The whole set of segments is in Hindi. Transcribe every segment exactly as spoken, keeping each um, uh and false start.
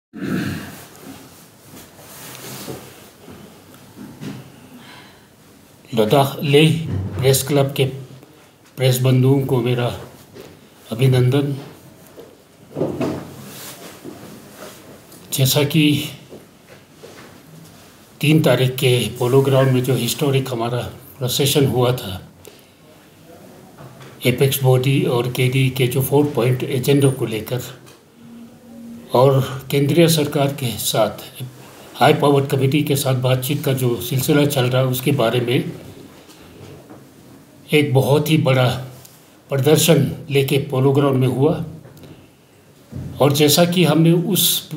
लद्दाख लेह प्रेस क्लब के प्रेस बंधुओं को मेरा अभिनंदन। जैसा कि तीन तारीख के पोलो ग्राउंड में जो हिस्टोरिक हमारा प्रोसेशन हुआ था, एपेक्स बॉडी और केडी के जो फोर पॉइंट एजेंडा को लेकर और केंद्रीय सरकार के साथ हाई पावर कमेटी के साथ बातचीत का जो सिलसिला चल रहा है, उसके बारे में एक बहुत ही बड़ा प्रदर्शन लेके पोलो ग्राउंड में हुआ। और जैसा कि हमने उस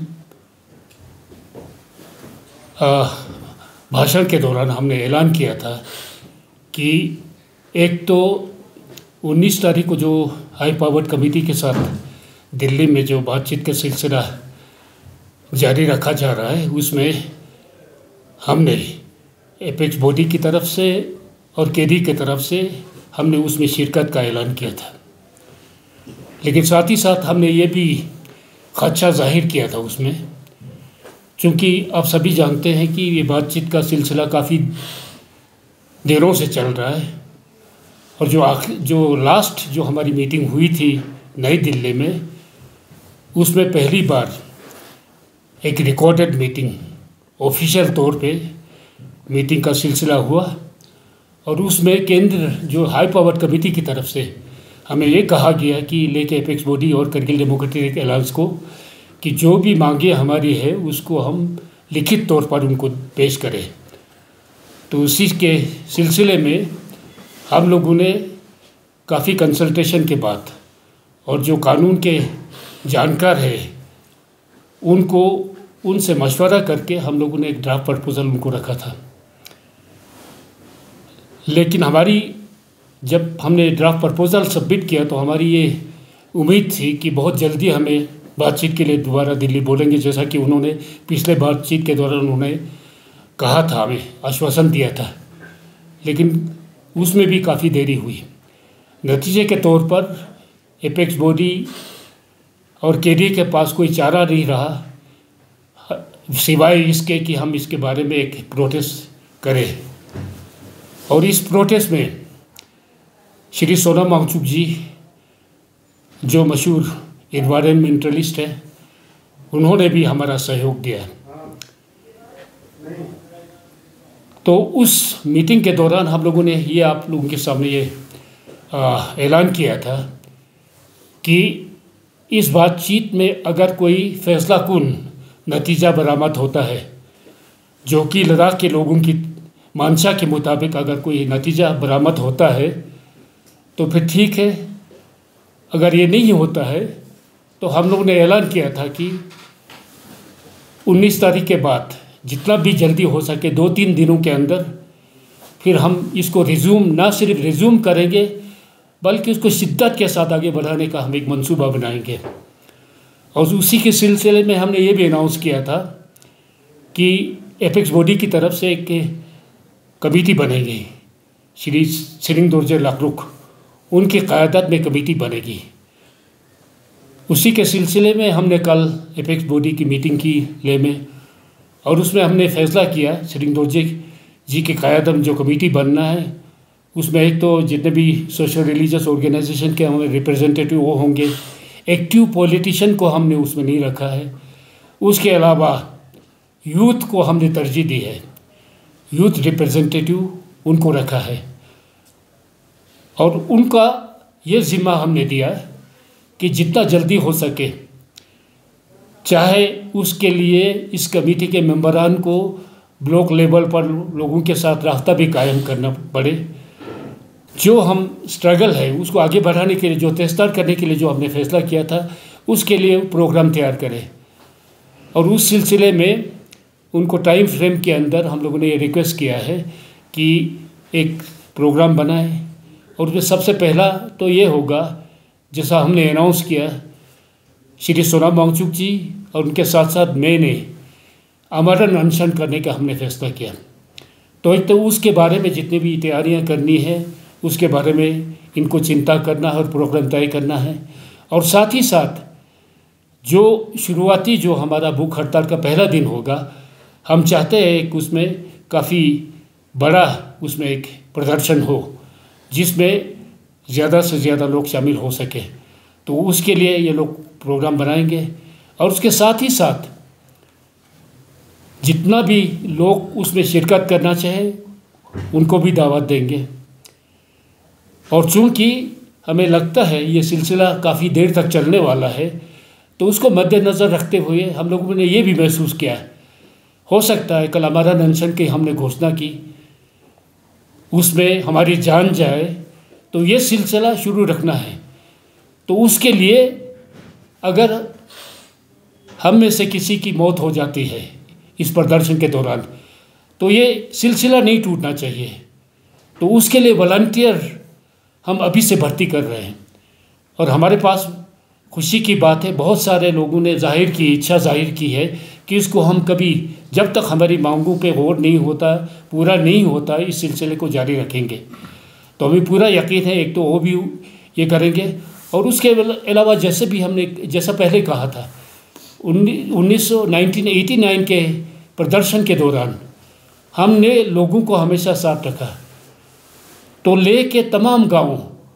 भाषण के दौरान हमने ऐलान किया था कि एक तो उन्नीस तारीख को जो हाई पावर कमेटी के साथ दिल्ली में जो बातचीत का सिलसिला जारी रखा जा रहा है, उसमें हमने एपेक्स बॉडी की तरफ से और केडी की तरफ से हमने उसमें शिरकत का ऐलान किया था। लेकिन साथ ही साथ हमने ये भी खदशा जाहिर किया था उसमें, क्योंकि आप सभी जानते हैं कि ये बातचीत का सिलसिला काफ़ी देरों से चल रहा है और जो आखिर जो लास्ट जो हमारी मीटिंग हुई थी नई दिल्ली में, उसमें पहली बार एक रिकॉर्डेड मीटिंग ऑफिशियल तौर पे मीटिंग का सिलसिला हुआ और उसमें केंद्र जो हाई पावर कमेटी की तरफ से हमें ये कहा गया कि लेके एपेक्स बॉडी और करगिल डेमोक्रेटिक अलायंस को कि जो भी मांगे हमारी है उसको हम लिखित तौर पर उनको पेश करें। तो उसी के सिलसिले में हम लोगों ने काफ़ी कंसल्टेशन के बाद और जो कानून के जानकार है उनको उनसे मशवरा करके हम लोगों ने एक ड्राफ्ट प्रपोजल उनको रखा था। लेकिन हमारी जब हमने ड्राफ्ट प्रपोजल सबमिट किया तो हमारी ये उम्मीद थी कि बहुत जल्दी हमें बातचीत के लिए दोबारा दिल्ली बोलेंगे, जैसा कि उन्होंने पिछले बातचीत के दौरान उन्होंने कहा था, हमें आश्वासन दिया था। लेकिन उसमें भी काफ़ी देरी हुई। नतीजे के तौर पर एपेक्स बॉडी और केडी के पास कोई चारा नहीं रहा सिवाय इसके कि हम इसके बारे में एक प्रोटेस्ट करें। और इस प्रोटेस्ट में श्री सोनम वांगचुक जी, जो मशहूर इन्वायरमेंटलिस्ट हैं, उन्होंने भी हमारा सहयोग दिया। तो उस मीटिंग के दौरान हम लोगों ने ये आप लोगों के सामने ये ऐलान किया था कि इस बातचीत में अगर कोई फैसला कुन नतीजा बरामद होता है, जो कि लद्दाख के लोगों की मानसा के मुताबिक अगर कोई नतीजा बरामद होता है तो फिर ठीक है। अगर ये नहीं होता है तो हम लोगों ने ऐलान किया था कि उन्नीस तारीख के बाद जितना भी जल्दी हो सके दो तीन दिनों के अंदर फिर हम इसको रिज्यूम ना सिर्फ रिज्यूम करेंगे बल्कि उसको शिद्दत के साथ आगे बढ़ाने का हम एक मंसूबा बनाएंगे। और उसी के सिलसिले में हमने ये भी अनाउंस किया था कि एपेक्स बॉडी की तरफ से एक कमेटी बनेगी, श्री सिरिंग दोर्जे लाकरुक उनकी क़यादत में कमेटी बनेगी। उसी के सिलसिले में हमने कल एपेक्स बॉडी की मीटिंग की ले में और उसमें हमने फैसला किया सिरिंग दोर्जे जी की क़यादत में जो कमेटी बनना है उसमें एक तो जितने भी सोशल रिलीजियस ऑर्गेनाइजेशन के हमें रिप्रेजेंटेटिव वो होंगे। एक्टिव पॉलिटिशियन को हमने उसमें नहीं रखा है। उसके अलावा यूथ को हमने तरजीह दी है, यूथ रिप्रेजेंटेटिव उनको रखा है और उनका ये ज़िम्मा हमने दिया कि जितना जल्दी हो सके, चाहे उसके लिए इस कमेटी के मेंबरान को ब्लॉक लेवल पर लोगों के साथ रास्ता भी कायम करना पड़े, जो हम स्ट्रगल है उसको आगे बढ़ाने के लिए, जो तेज़तर करने के लिए जो हमने फैसला किया था, उसके लिए प्रोग्राम तैयार करें। और उस सिलसिले में उनको टाइम फ्रेम के अंदर हम लोगों ने ये रिक्वेस्ट किया है कि एक प्रोग्राम बनाए और उसमें सबसे पहला तो ये होगा, जैसा हमने अनाउंस किया, श्री सोनम वांगचुक जी और उनके साथ साथ मैंने आमरण अनशन करने का हमने फैसला किया। तो एक तो उसके बारे में जितनी भी तैयारियां करनी है उसके बारे में इनको चिंता करना है और प्रोग्राम तय करना है। और साथ ही साथ जो शुरुआती जो हमारा भूख हड़ताल का पहला दिन होगा, हम चाहते हैं कि उसमें काफ़ी बड़ा उसमें एक प्रदर्शन हो जिसमें ज़्यादा से ज़्यादा लोग शामिल हो सके। तो उसके लिए ये लोग प्रोग्राम बनाएंगे और उसके साथ ही साथ जितना भी लोग उसमें शिरकत करना चाहें उनको भी दावत देंगे। और चूँकि हमें लगता है ये सिलसिला काफ़ी देर तक चलने वाला है, तो उसको मद्देनज़र रखते हुए हम लोगों ने ये भी महसूस किया है, हो सकता है कल हमारा अनशन की हमने घोषणा की उसमें हमारी जान जाए, तो ये सिलसिला शुरू रखना है। तो उसके लिए अगर हम में से किसी की मौत हो जाती है इस प्रदर्शन के दौरान, तो ये सिलसिला नहीं टूटना चाहिए। तो उसके लिए वॉलंटियर हम अभी से भर्ती कर रहे हैं और हमारे पास खुशी की बात है, बहुत सारे लोगों ने जाहिर की इच्छा जाहिर की है कि इसको हम कभी जब तक हमारी मांगों पे गौर नहीं होता, पूरा नहीं होता, इस सिलसिले को जारी रखेंगे। तो हमें पूरा यकीन है एक तो वो भी ये करेंगे और उसके अलावा जैसे भी हमने जैसा पहले कहा था उन्नीस सौ नाइनटीन एटी नाइन के प्रदर्शन के दौरान हमने लोगों को हमेशा साथ रखा। तो ले के तमाम गाँव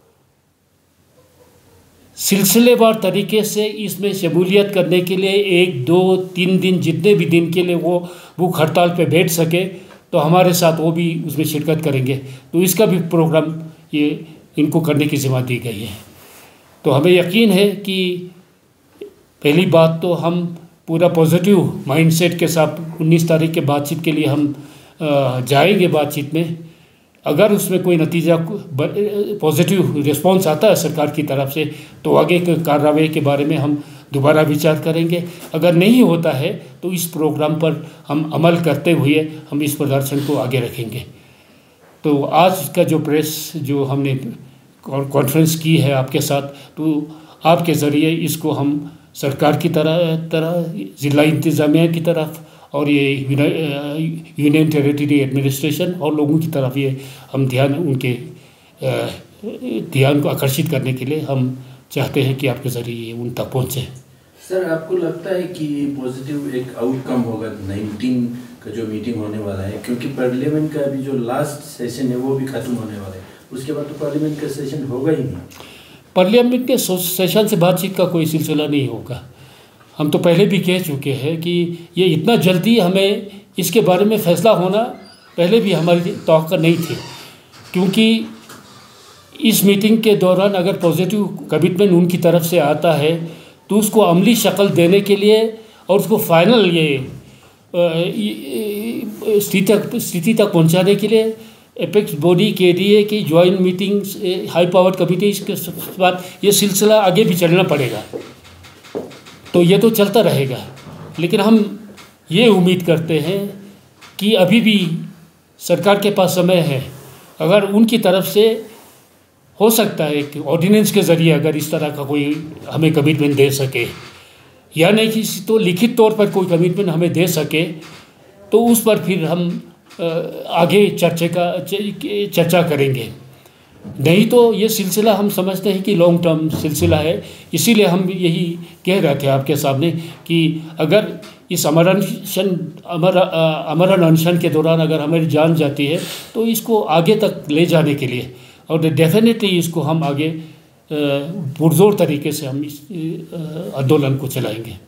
सिलसिलेवार तरीके से इसमें शमूलियत करने के लिए एक दो तीन दिन जितने भी दिन के लिए वो भूख हड़ताल पे बैठ सके, तो हमारे साथ वो भी उसमें शिरकत करेंगे। तो इसका भी प्रोग्राम ये इनको करने की जिम्मा दी गई है। तो हमें यकीन है कि पहली बात तो हम पूरा पॉजिटिव माइंडसेट के साथ उन्नीस तारीख के बातचीत के लिए हम जाएंगे बातचीत में। अगर उसमें कोई नतीजा पॉजिटिव रिस्पांस आता है सरकार की तरफ से, तो आगे के कार्रवाई के बारे में हम दोबारा विचार करेंगे। अगर नहीं होता है तो इस प्रोग्राम पर हम अमल करते हुए हम इस प्रदर्शन को आगे रखेंगे। तो आज का जो प्रेस जो हमने कॉन्फ्रेंस की है आपके साथ, तो आपके ज़रिए इसको हम सरकार की तरह तरह ज़िला इंतज़ामिया की तरफ और ये यूनियन टेरिटरी एडमिनिस्ट्रेशन और लोगों की तरफ ये हम ध्यान उनके ध्यान को आकर्षित करने के लिए हम चाहते हैं कि आपके ज़रिए उन तक पहुँचे। सर, आपको लगता है कि पॉजिटिव एक आउटकम होगा नाइनटीन का जो मीटिंग होने वाला है, क्योंकि पार्लियामेंट का अभी जो लास्ट सेशन है वो भी ख़त्म होने वाला है, उसके बाद तो पार्लियामेंट का सेशन होगा ही नहीं। पार्लियामेंट के सेशन से बातचीत का कोई सिलसिला नहीं होगा। हम तो पहले भी कह चुके हैं कि ये इतना जल्दी हमें इसके बारे में फ़ैसला होना पहले भी हमारी तवक्को नहीं थी, क्योंकि इस मीटिंग के दौरान अगर पॉजिटिव कमिटमेंट उनकी तरफ से आता है तो उसको अमली शक्ल देने के लिए और उसको फाइनल ये स्थिति तक स्थिति तक पहुँचाने के लिए एपेक्स बॉडी के डी ए की joint meeting high power committee के बाद ये सिलसिला आगे भी चलना पड़ेगा। तो ये तो चलता रहेगा, लेकिन हम ये उम्मीद करते हैं कि अभी भी सरकार के पास समय है। अगर उनकी तरफ से हो सकता है कि ऑर्डिनेंस के ज़रिए अगर इस तरह का कोई हमें कमिटमेंट दे सके, या नहीं किसी तो लिखित तौर पर कोई कमिटमेंट हमें दे सके, तो उस पर फिर हम आगे चर्चा का चर्चा करेंगे। नहीं तो ये सिलसिला हम समझते हैं कि लॉन्ग टर्म सिलसिला है। इसीलिए हम यही कह रहे थे आपके सामने कि अगर इस अमर अनशन अमर अमर अनशन के दौरान अगर हमारी जान जाती है तो इसको आगे तक ले जाने के लिए और डेफिनेटली इसको हम आगे पुरजोर तरीके से हम इस आंदोलन को चलाएंगे।